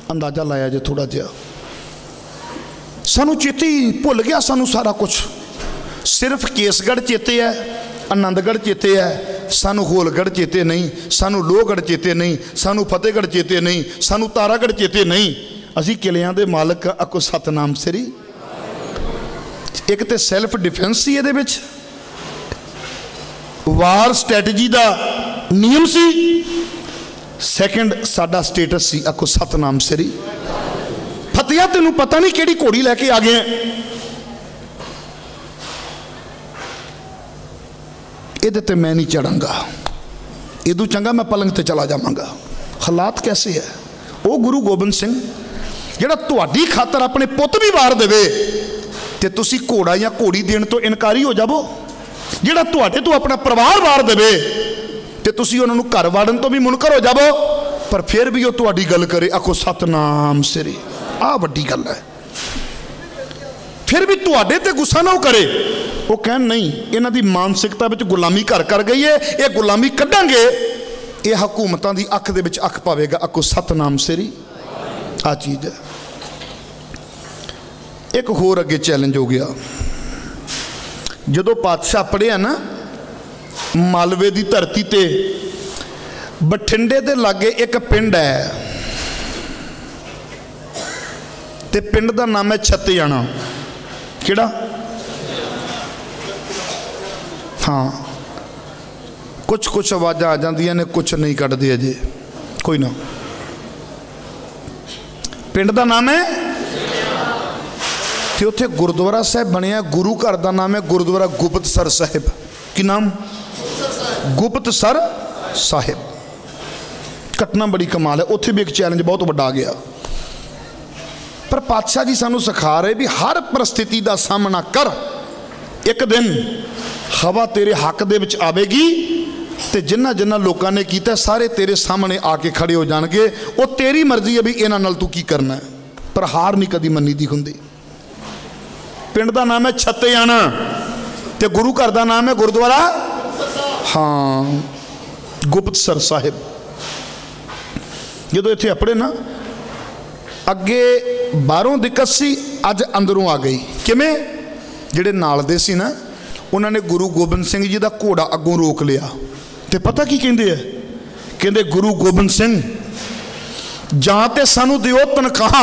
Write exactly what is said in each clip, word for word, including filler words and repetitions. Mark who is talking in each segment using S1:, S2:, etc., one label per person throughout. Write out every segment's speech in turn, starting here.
S1: अंदाजा लाया जे थोड़ा जिहा। सानू चेते ही भुल गया सानू सारा कुछ। सिर्फ केसगढ़ चेते है, आनंदगढ़ चेते है, सानू होलगढ़ चेते नहीं, सानू लोहगढ़ चेते नहीं, सानू फतेहगढ़ चेते नहीं, सानू तारागढ़ चेते नहीं। असी किलियां दे मालक आखो सतनाम श्री। एक तो सैल्फ डिफेंस सी इहदे विच, वार स्ट्रैटजी दा नियम सी, सैकेंड साडा स्टेटस सी आखो सतनाम श्री। फतिया तेनू पता नहीं किहड़ी घोड़ी लैके आ गए, इहदे ते मैं नहीं चढ़ांगा, इदू चंगा मैं पलंग ते चला जावांगा। हालात कैसे है? वो गुरु गोबिंद सिंह जिहड़ा तुहाडी खातर अपने पुत भी वार देवे ते तुसी घोड़ा या घोड़ी देण तो इनकारी हो जावो। जिहड़ा तुहाडे तो अपना परिवार वार देवे ते तुसी उन्हां नूं घर वाड़न तो भी मुनकर हो जावो, पर फिर भी वो तुहाडी गल करे आखो सतनाम श्री। आ वड्डी गल है। फिर भी तुहाडे ते गुस्सा ना करे, वो कहन नहीं इन्हां दी मानसिकता विच गुलामी घर कर गई है, ये गुलामी कड्डांगे, ये हुकूमतां दी अख दे विच अख पावेगा आखो सतनाम श्री। आ चीज़ है। एक होर अगे चैलेंज हो गया, जदों पातशाह पढ़िया ना मालवे की धरती ते बठिंडे दे लागे एक पिंड है, ते पिंड का नाम है छत्तियाना। किहड़ा? हाँ, कुछ कुछ आवाज़ां आ जांदियां ने, कुछ नहीं कटदे अजे, कोई ना। पिंड का नाम है, तो उत्थे गुरुद्वारा साहब बनिया, गुरु घर का नाम है गुरुद्वारा गुप्तसर साहिब। की नाम? गुप्तसर साहिब। घटना बड़ी कमाल है, उत्थे भी एक चैलेंज बहुत बड़ा आ गया। पर पातशाह जी सानू सिखा रहे भी हर परिस्थिति का सामना कर, एक दिन हवा तेरे हक दे विच आवेगी, ते जिन्ना जिन्ना लोगों ने किया सारे तेरे सामने आके खड़े हो जाएंगे। वो तेरी मर्जी है भी इन्हां नाल तू की करना है, पर हार नहीं कदी मन्नी दी हुंदी। पिंड का नाम है छत्तियाना, ते गुरु घर का नाम है गुरुद्वारा हाँ गुप्तसर साहिब। जो इत्थे अपने ना अगे बाहरों दिक्कत सी, अज अंदरों आ गई। किवें? जिहड़े नाल दे सी ना, उन्होंने गुरु गोबिंद सिंह जी का घोड़ा अगों रोक लिया, ते पता की कहंदे है? कहंदे गुरु गोबिंद सिंह जां ते सानू दिओ तनख्वाह,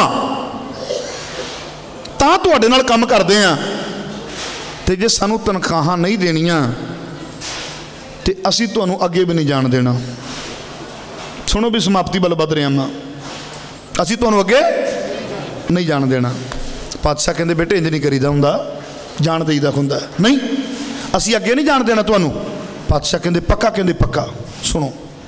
S1: तां तुहाडे नाल काम करदे आ, ते जे सानू तनख्वाह नहीं देनियां ते असीं तुहानू अगे भी नहीं जाण देना। सुनो भी समाप्ति बल वध रहे हैं, असीं तुहानू अगे नहीं जाण देना। पातशाह कहंदे बेटे इंज नहीं करीदा हुंदा, जाण देईदा हुंदा नहीं, असीं अगे नहीं जाण देना तुहानू। पातशाह कहंदे पक्का? कहंदे पक्का। सुनो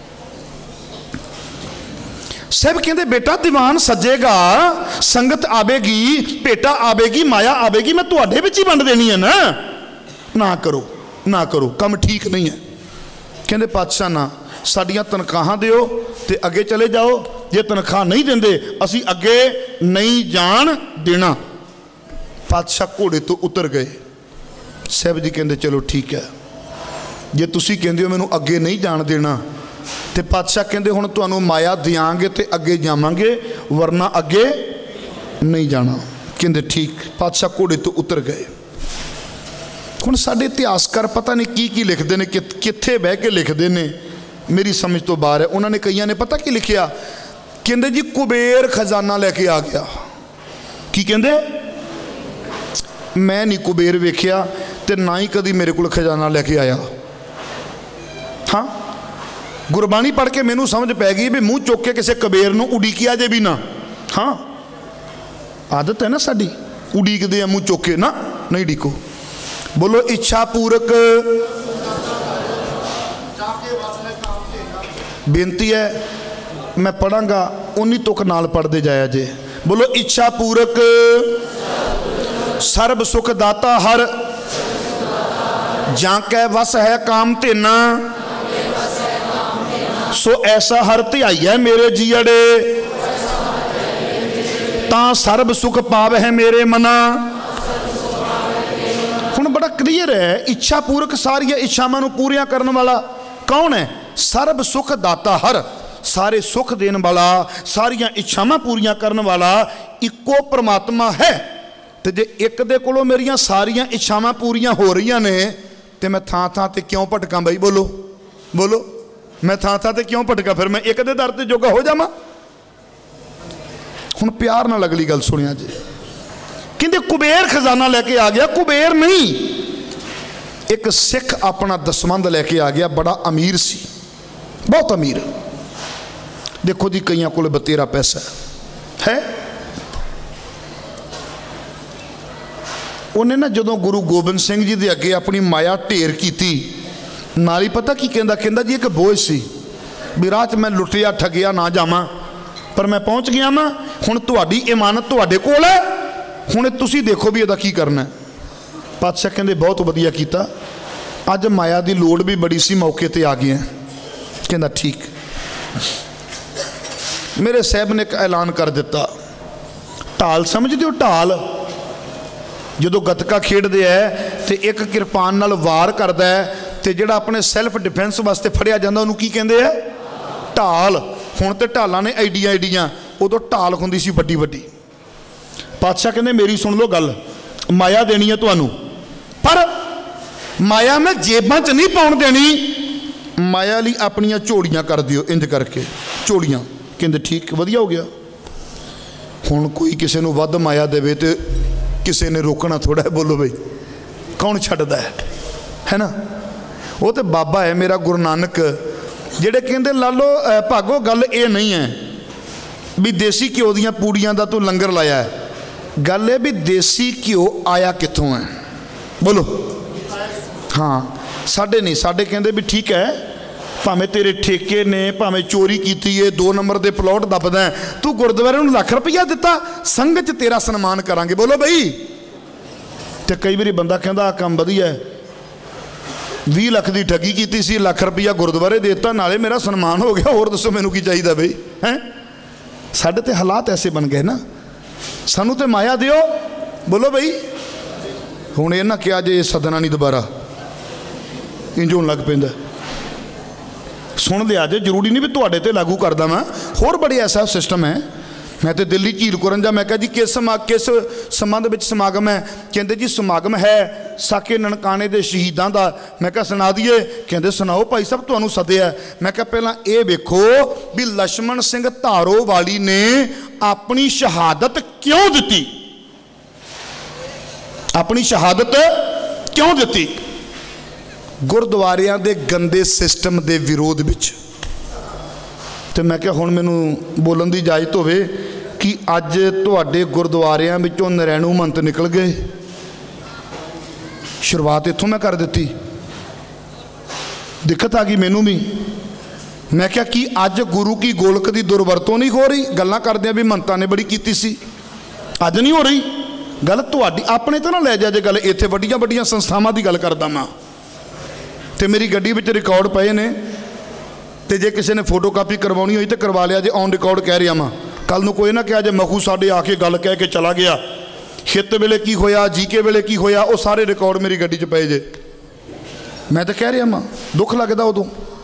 S1: सब कहते बेटा दीवान सजेगा, संगत आवेगी, भेटा आवेगी, माया आवेगी, मैं तुहाडे विच ही वंड देनी है ना। ना करो ना करो, काम ठीक नहीं है। कहते पातशाह ना साडियां तनख्वाहां दिओ ते अगे चले जाओ, जे तनख्वाह नहीं देंदे असी अगे नहीं जान देना। पातशाह घोड़े तो उतर गए। साहब जी कहते चलो ठीक है, जे तुसी कहंदे हो मैनू अगे नहीं जान देना, तो पातशाह कहते हुण तुहानू माया देंगे तो अगे जावांगे, वरना अगे नहीं जाना। कहते ठीक। पातशाह घोड़े तो उतर गए। हुण साडे इतिहासकार पता नहीं की की लिखते हैं, कि कित्थे बह के लिखते हैं, मेरी समझ तो बाहर है। उन्होंने कईयां ने पता की लिखिया, कहते जी कुबेर खजाना लैके आ गया। की कहते? मैं नहीं कुबेर वेख्या ते ना ही कभी मेरे को खजाना लैके आया। हाँ, गुरबाणी पढ़ के मैनू समझ पै गई भी मूँह चुक के किसी कबेर नूं उड़ीकिया जे भी ना। हाँ, आदत है ना साडी, उड़ीकदे आ मूँह चुक के ना, नहीं डीको। बोलो इच्छा पूरक। बेनती है मैं पढ़ांगा, उन्नी तुक नाल पढ़ते जाया जे। बोलो इच्छा पूरक सर्ब सुख दाता हर, जां कै वस है काम तेना, सो ऐसा हर ध्याई मेरे जियड़े, तां सर्ब सुख पाव है मेरे मना। हुण बड़ा क्लीयर है, इच्छा पूरक सारिया इच्छावां नूं पूरियां करन वाला कौन है? सर्ब सुख दाता हर। सारे सुख देने वाला, सारिया इच्छावां पूरियां करने वाला इको परमात्मा है। तो जे एक दे कोलों मेरियां सारियां इच्छावां पूरियां हो रही ने तो मैं थां थां ते क्यों भटकां बई? बोलो बोलो, मैं थां थां ते क्यों भटकां? फिर मैं एक दे दर ते जोगा हो जावां। हुण प्यार नाल अगली गल सुनिया जी। कहंदे कुबेर खजाना लैके आ गया। कुबेर नहीं, एक सिख अपना दसवंध लैके आ गया, बड़ा अमीर सी, बहुत अमीर। देखो जी कईयां कोल बतेरा पैसा है। उन्हें ना जदों गुरु गोबिंद सिंह जी के अगे अपनी माया ढेर की, नाल ही पता की कहंदा, कहंदा जी एक बोझ सी भी राह च मैं लुटिया ठगिया ना जावां, पर मैं पहुँच गया वां। हुण तुहाडी इमानत तुहाडे कोल है, हुण तुसीं देखो भी इहदा की करना है। पातशाह कहंदे बहुत वधिया कीता, अज माया की लोड़ भी बड़ी सी, मौके ते आ गए। कहंदा ठीक। मेरे साहब ने एक ऐलान कर दिता, ढाल समझदे हो? ढाल जो गतका खेडते है तो एक किरपान नाल वार करता है, तो जिहड़ा अपने सैल्फ डिफेंस वास्ते फड़िया जाता उन्होंने की कहते हैं? ढाल। हुण तो ढालां ने एडियां एडियां, उदों ढाल हुंदी सी वड्डी वड्डी। पातशाह कहंदे मेरी सुन लो गल, माया देनी है तुहानूं, पर माया मैं जेबां च नहीं पाउण देनी, माया लई अपनियां झोलियां कर दिओ, इंज करके झोलियां। कहंदे ठीक, वधिया हो गया। हुण कोई किसी नूं वध माया देवे ते किसी ने रोकना थोड़ा है? बोलो बई, कौन छड्डदा है? है ना, वो तो बाबा है मेरा गुरु नानक, जिहड़े कहंदे लालो भागो गल ये नहीं है भी देसी घ्यो दियां पूड़ियां दा तू लंगर लाया है, गल है भी देसी घ्यो आया कित्थों है? बोलो। हाँ, साडे नहीं, साडे कहंदे भी ठीक है, भावें तेरे ठेके ने, भावें चोरी की है, दो नंबर के प्लॉट दबदा है, तू गुरुद्वारे नूं लख रुपया दिता, संघ च तेरा सन्मान करांगे। बोलो बई। तो कई बार बंदा कहंदा काम वधिया है, भी लख की ठगी की सी, लख रुपया गुरुद्वारे देता, नाले मेरा सन्मान हो गया, होर दसो मैनूं की चाहिए बई? हैं, साडे ते हालात ऐसे बन गए ना, सानू तो माया दिओ। बोलो बई। हुण ये ना क्या जे सदना नहीं दोबारा इंज होण लग पैंदा, सुन लिया जे, जरूरी नहीं भी तुहाडे ते लागू करदा मैं, होर बड़े ऐसा सिस्टम है। मैं तो दिल्ली झील कुरंजा, मैं कहा जी किस समा किस संबंध में समागम है? कहते जी समागम है साके ननकाने के शहीदों का। मैं कहा सुना दिए? कहते सुनाओ भाई साहब, तुहानूं सद्दिया। मैं कहा पहला ये वेखो भी लक्ष्मण सिंह धारोवाली ने अपनी शहादत क्यों दी, अपनी शहादत क्यों दी? गुरुद्वारियां दे गंदे सिस्टम दे विरोध विच। तो मैं क्या हुण मैनूं बोलण दी इजाजत होवे कि अज तुहाडे गुरुद्वारियां विचों नरैणू मंत निकल गए। शुरुआत इत्थों मैं कर दी, दिक्कत आ गई मैनूं भी। मैं क्या कि अज गुरु की गोलक की दुरवरतों नहीं हो रही? गल्लां करदे भी मंतां ने बड़ी कीती सी, अज नहीं हो रही गल? तुहाडी अपने तो ना लै जा जे गल, इत्थे वड्डियां वड्डियां संस्थावां की गल करदा मैं, तो मेरी गड्डी विच रिकॉर्ड पे ने, तो जे किसी ने फोटो कापी करवानी हुई तो करवा लिया जे, ऑन रिकॉर्ड कह रहा मैं। कल नूं कोई ना कहा जे मखू साडे आके गल कह के चला गया, हित वेले की होया, जीके वेले की होया, वो सारे रिकॉर्ड मेरी गड्डी च पे जे। मैं तो कह रहा मैं, दुख लगता उदों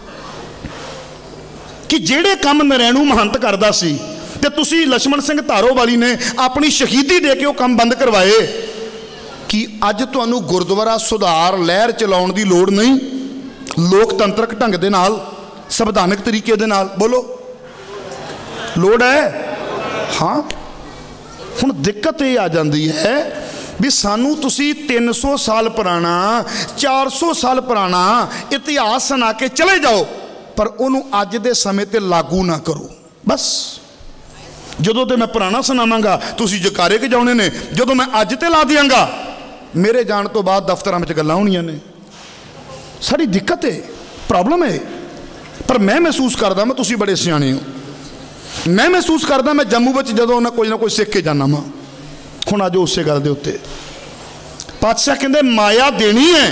S1: कि जेड़े काम नरैणू महंत करदा सी ते तुसी लक्ष्मण सिंह धारोवाली ने अपनी शहीदी दे के वो काम बंद करवाए। कि अज तुहानूं गुरुद्वारा सुधार लहर चलाउण दी लोड़ नहीं, लोकतंत्रक ढंग दे नाल, संविधानिक तरीके दे नाल। बोलो लोड़ है? हाँ। हुण दिक्कत ये आ जाती है भी सानू तुसी तीन सौ साल पुराना, चार सौ साल पुराना इतिहास सुना के चले जाओ, पर उन्होंने अज दे समय ते लागू ना करो। बस जदों ते मैं पुराना सुनावांगा तुसी जकारे के जाने ने, जदों मैं अज ते ला दियांगा मेरे जान तो बाद दफ्तर में गल्लां होणियां ने। साड़ी दिक्कत है, प्रॉब्लम है। पर मैं महसूस करदा, मैं तुसी बड़े सियाणे हो, मैं महसूस करदा मैं जम्मू में जदों ना कोई ना कोई सीख के जाना वा। हुण अज उस गल दे उत्ते पातशाह कहंदे माया देनी है,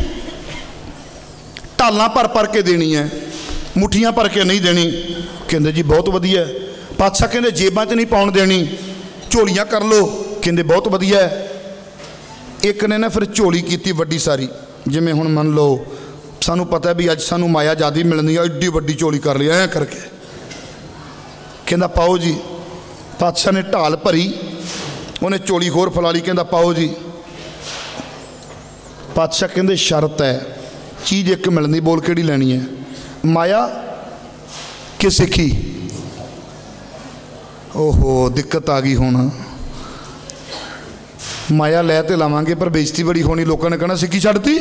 S1: ढालां भर भर के देनी है, मुठियां भर के नहीं देनी। कहंदे जी बहुत वधिया। पातशाह कहंदे जेबां च नहीं पाउण देनी, झोलियां कर लो। कहंदे बहुत वधिया। एक ने ना फिर झोली की वड्डी सारी, जिमें हुण मन लो सानू पता है भी अज सानू माया ज़्यादा मिलनी है, एड्डी वड्डी झोली कर ली ऐ करके। कहता पाओ जी। पातशाह ने ढाल भरी, उन्हें चोली होर फैला ली, कहता पाओ जी। पातशाह कहते शर्त है, चीज़ एक मिलनी, बोल केड़ी लैनी है, माया कि सिक्खी। ओहो दिक्कत आ गई हुण, माया लै तो लावांगे पर बेइज्जती बड़ी होनी, लोगों ने कहना सिक्खी छड्डती।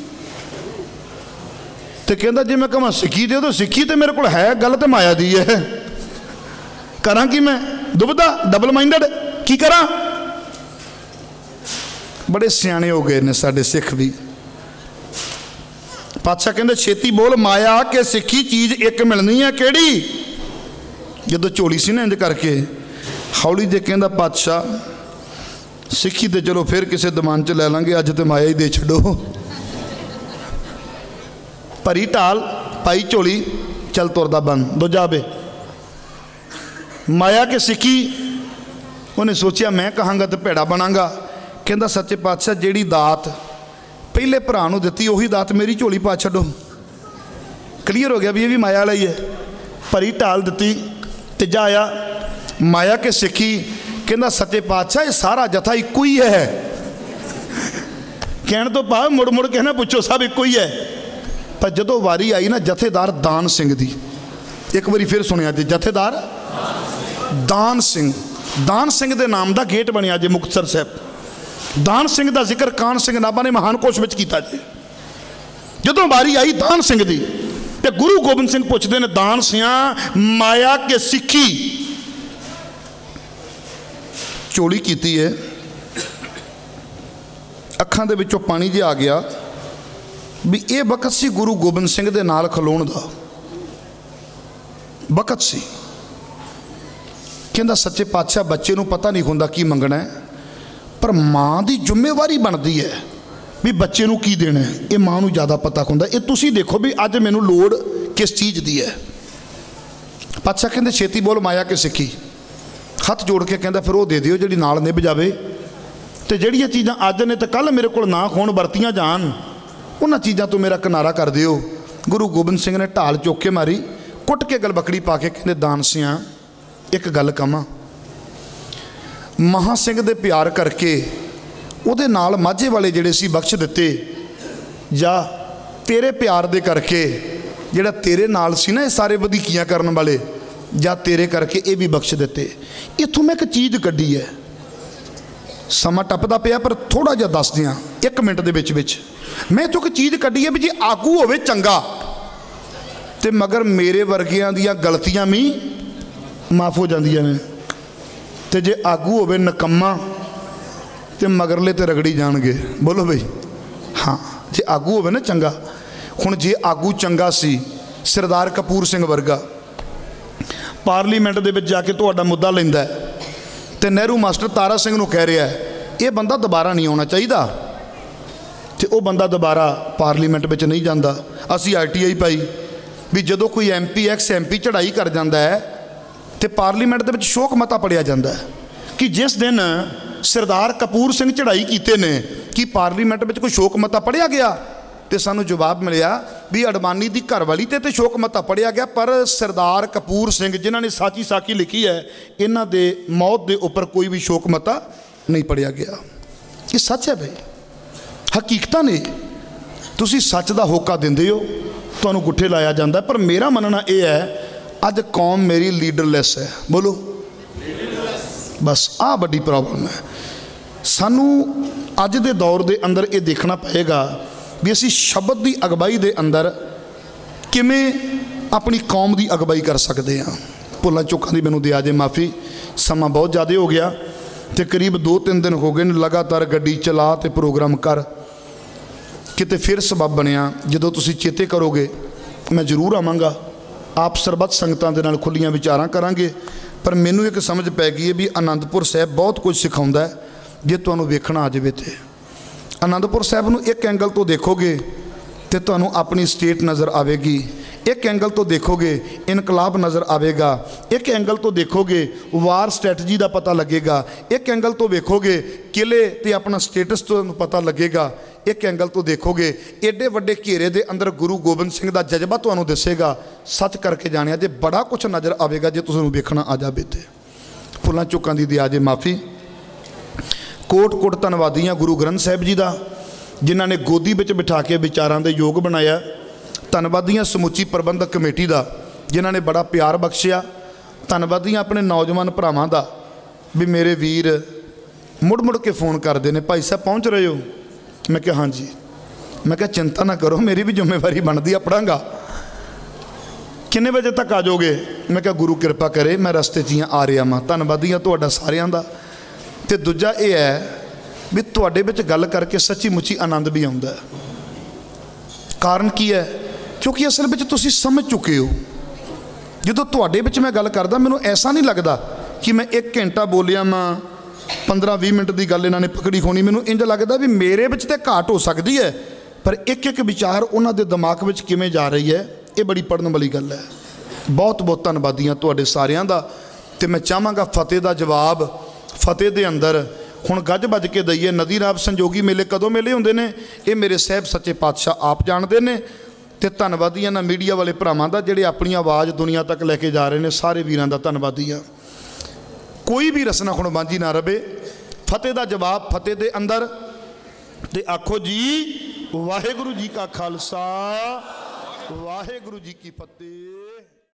S1: तो कहता जे मैं कहां सिक्खी दे तो सिक्खी तो मेरे को है, गल तो माया दी है, करा कि मैं दुबदा डबल माइंडेड की करा। बड़े सियाने हो गए ने साडे सिख भी। पातशाह कहते छेती बोल, माया के सिक्खी चीज़ एक मिलनी है, केड़ी। जो झोली सी ना इंज करके हौली जे कहता पातशाह सिक्खी तो चलो फिर किसी दमान च लै लांगे, अज तो माया ही दे छो। भरी ढाल पाई झोली, चल तुरदा बन दो जाबे। माया के सिक्खी, उन्हें सोचा मैं कहांगा तो भेड़ा बनांगा। कहता सच्चे पातशाह जिहड़ी दात पहले भरा नूं दित्ती उही दात मेरी झोली पा छड्डो। क्लीयर हो गया भी ये भी माया वाला ही है। भरी ढाल दित्ती ते जाया, माया के सिक्खी। कहता सच्चे पातशाह ये सारा जथा इक्को ही है। कहने तो भाव मुड़ मुड़ के ना पुछो, सब इक्को ही है। पर जदों वारी आई ना जथेदार दान सिंह दी, एक बारी फिर सुनिया जी, जथेदार दान सिंह, दान सिंह के नाम का गेट बनया जी मुक्तसर साहब। दान सिंह का जिक्र कान सिंह नाभा ने महान कोश में किया जी। जदों बारी आई दान सिंह की, तो गुरु गोबिंद सिंह पुछते हैं, दान सिंह माया के सिक्खी चोली की है। अखां दे विचों पानी जिहा आ गया भी ये वक्त सी गुरु गोबिंद सिंह दे नाल खलोण दा वक्त सी। कहता सच्चे पातशाह बच्चे नूं पता नहीं होंदा की मंगना है, पर माँ की जिम्मेवारी बनती है भी बच्चे नूं की देना है, ये माँ नूं ज़्यादा पता होंदा। ये तुसीं देखो भी अज मैनूं लोड़ किस चीज़ की है। पातशाह कहते छेती बोल माया के सिक्खी। हथ जोड़ के कहता फिर वो दे दिओ जिहड़ी नाल निभ जावे, तो जिहड़ियां चीज़ां अज ने तो कल मेरे को ना होण वरतियां जाण, उन्हां चीज़ां तो मेरा किनारा कर दिओ। गुरु गोबिंद सिंह ने ढाल चुक के मारी, कुट के गलबकड़ी पा के कहते दान सिंह एक गल कहां, महा सिंह दे प्यार करके उहदे नाल माझे वाले जिहड़े सी बख्श दिते, जा तेरे प्यार दे करके जिहड़ा तेरे नाल सी ना ये सारे वधीकियां करन वाले, जा तेरे करके ये भी बख्श दिते। इत्थों मैं एक चीज़ कड्ढी है, समा टपदा पिया पर थोड़ा जिहा दस दियां एक मिनट दे विच विच। मैं इत्थों एक चीज़ कड्ढी है भी जे आगू होवे चंगा ते मगर मेरे वर्गियां दियां गलतियां भी माफ़ हो जांदियां ने, ते जे आगू होवे नकम्मा ते मगरले ते रगड़ी जाणगे। बोलो बई हाँ, जे आगू होवे ना चंगा। हुण जे आगू चंगा सी सरदार कपूर सिंह वर्गा, पार्लीमेंट दे विच जाके तुहाडा मुद्दा लैंदा है ते नेहरू मास्टर तारा सिंह नूं कह रहा है ये बंदा दोबारा नहीं आना चाहिए, तो वह बंदा दोबारा पार्लीमेंट में नहीं जाता। असी आर टी आई पाई भी जदों कोई M P ex M P चढ़ाई कर जाता है तो पार्लीमेंट के शोक मता पढ़िया जाता है कि जिस दिन सरदार कपूर सिंह चढ़ाई कीते ने कि पार्लीमेंट में कोई शोक मता पढ़िया गया, तो सानू जवाब मिलिया भी अडवाणी की घरवाली ते तो शोक मता पढ़िया गया, पर सरदार कपूर सिंह जिन्हों ने साची साकी लिखी है इन्हों के मौत के उपर कोई भी शोक मता नहीं पढ़िया गया। ये सच है भाई, हकीकत ने तुसी सच का होका देंदे हो, तुहानू गुठे लाया जाता है। पर मेरा मनना यह है अज कौम मेरी लीडरलैस है। बोलो बस आ बड़ी प्रॉब्लम है। सानू अज दे दौर के अंदर ये देखना पएगा भी असी शब्द की अगवाई के अंदर किमें अपनी कौम की अगवाई कर सकते हैं। भुलों चुकां की मैनूं दिया जे माफ़ी, समा बहुत ज़्यादा हो गया तो करीब दो तीन दिन हो गए लगातार गड्डी चला तो प्रोग्राम कर, किते फिर सबब बनया जदों तुसीं चेते करोगे मैं जरूर आवांगा। आप सरबत संगतां दे नाल खुलियां विचारां करांगे। पर मैनूं एक समझ पै गई है भी आनंदपुर साहब बहुत कुछ सिखाउंदा है जे तुहानूं वेखना आ जावे। ते आनंदपुर साहब नूं एक एंगल तो देखोगे तो तुहानूं अपनी स्टेट नज़र आएगी, एक एंगल तो देखोगे इनकलाब नज़र आएगा, एक एंगल तो देखोगे वार स्ट्रैटजी का पता लगेगा, एक एंगल तो वेखोगे किले ते अपना स्टेटस तो पता लगेगा, एक एंगल तो देखोगे एडे वड्डे घेरे के अंदर गुरु गोबिंद सिंह का जज्बा तुहानूं दसेगा। सच करके जानिया जे बड़ा कुछ नज़र आएगा जे तुहानूं वेखना आ जाए। तो फुल्लां चुक्कां दी दिया जे माफ़ी। कोट कोट धन्नवादी हाँ गुरु ग्रंथ साहिब जी का, जिन्हां ने गोदी विच बिठा के विचारां दे योग बनाया। धन्नवादी हाँ समुची प्रबंधक कमेटी का, जिन्हां ने बड़ा प्यार बख्शिया। धन्नवादी हाँ अपने नौजवान भरावां दा भी मेरे वीर मुड़ मुड़ के फोन करते हैं, भाई साहब पहुँच रहे हो? मैं क्या हाँ जी। मैं क्या चिंता ना करो, मेरी भी जिम्मेवारी बनती है, पढ़ांगा। किन्ने बजे तक आ जाओगे? मैं क्या गुरु कृपा करे मैं रस्ते च ही आ रहा वा। धन्नवादी हाँ तुहाडा सारियां दा। ते दूजा ये है भी तुहाडे विच गल करके सच्ची मुच्ची आनंद भी आउंदा है। कारण की है? क्योंकि असल में तुसीं समझ चुके हो। जो तुहाडे विच मैं गल करदा मैनूं ऐसा नहीं लगता कि मैं एक घंटा बोलिया मैं पंद्रह भी मिनट की गल इन्होंने पकड़ी होनी। मैनूं इंज लगता भी मेरे विच ते घाट हो सकती है, पर एक एक विचार उन्हां दे दिमाग विच किवें जा रही है, ये बड़ी पढ़न वाली गल है। बहुत बहुत धन्नवादी हाँ तुहाडे सारियां दा। ते मैं चाहांगा फतेह का जवाब फतेह दे अंदर हुण गज बज के दईए। नदी राव संजोगी मेले कदों मेले हुंदे ने ये मेरे साहब सच्चे पातशाह आप जानते हैं। तो धन्नवादी हाँ ना मीडिया वाले भरावां दा जिहड़े अपनी आवाज़ दुनिया तक लैके जा रहे हैं, सारे वीरां दा धन्नवादी हाँ। कोई भी रसना हुण वांझी ना रहे। फतेह का जवाब फतेह दे अंदर ते आखो जी वाहेगुरु जी का खालसा वाहेगुरु जी की फतेह।